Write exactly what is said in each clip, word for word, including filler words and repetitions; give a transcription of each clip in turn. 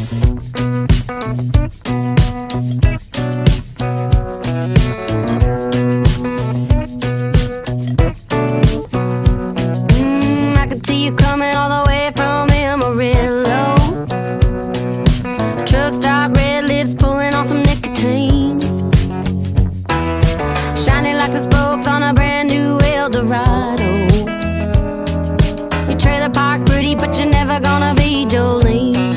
Mm, I can see you coming all the way from Amarillo. Truck stop, red lips, pulling on some nicotine. Shining like the spokes on a brand new Dorado. Your trailer park pretty, but you're never gonna be Jolene.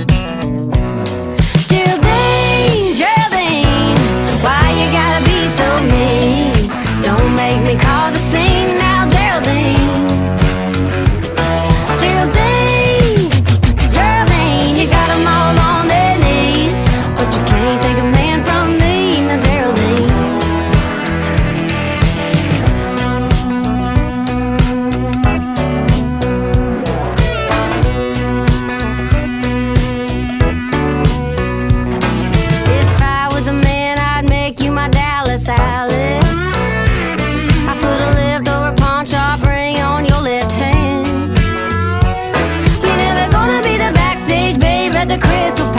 Geraldene, Geraldene, why you gotta be so mean? Don't make me cause a scene now, Geraldene. Geraldene, Geraldene, you got 'em all on their knees, but you can't take a man from me, now Geraldene. Alice, I put a leftover pawn shop ring on your left hand. You're never gonna be the backstage babe at the Crystal